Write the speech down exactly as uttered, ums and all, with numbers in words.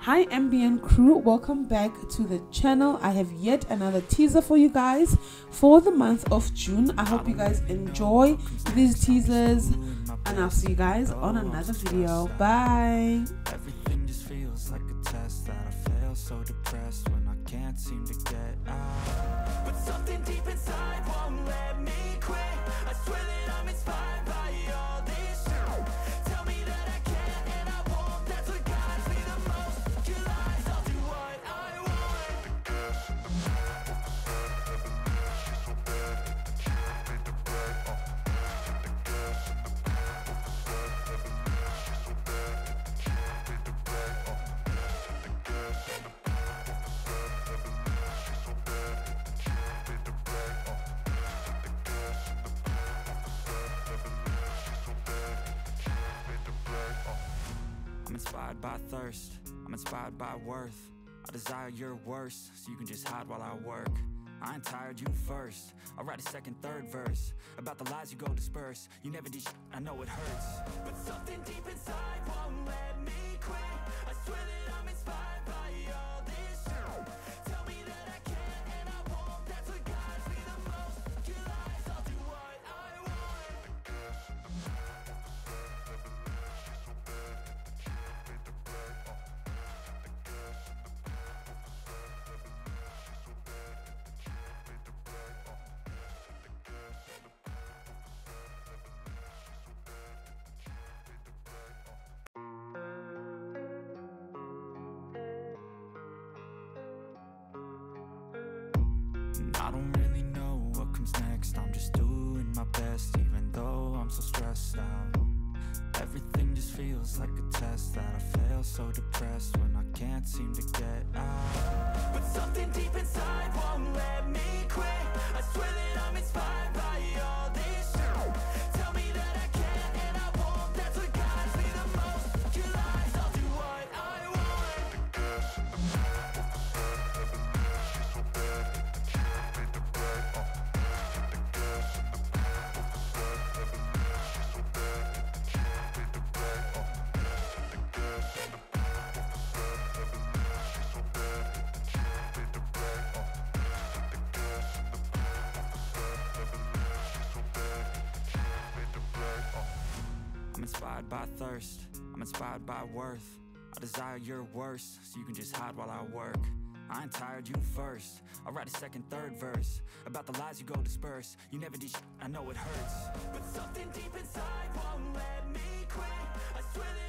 Hi M B N crew, welcome back to the channel. I have yet another teaser for you guys for the month of June. I hope you guys enjoy these teasers and I'll see you guys on another video. Bye. Everything just feels like a test that I fail, so depressed when I can't seem to get out. But something deep inside won't let me quit. I swear that I'm inspired by all this shit. Tell me that I can and I won't. That's what guides me the most. Your lies, I'll do what I want. I'm inspired by thirst, I'm inspired by worth. I desire your worst, so you can just hide while I work. I ain't tired, you first. I'll write a second, third verse about the lies you go disperse. You never did sh I know it hurts. But something deep inside won't let me quit. I swear that I'm inspired by all this shit. Tell me that I can and I won't. That's what guides me the most. Your lies, I'll do what I want. I don't really know what comes next. I'm just doing my best, even though I'm so stressed out. Everything just feels like a test that I fail, so depressed when I can't seem to get out. But something deep inside won't let me quit. I swear that I'm inspired by all this shit. Tell me that I can and I won't. That's what guides me the most. Your lies, I'll do what I want. I'm inspired by thirst, I'm inspired by worth. I desire your worst, so you can just hide while I work. I ain't tired, you first. I'll write a second, third verse about the lies you go disperse. You never did sh I know it hurts. But something deep inside won't let me quit. I swear that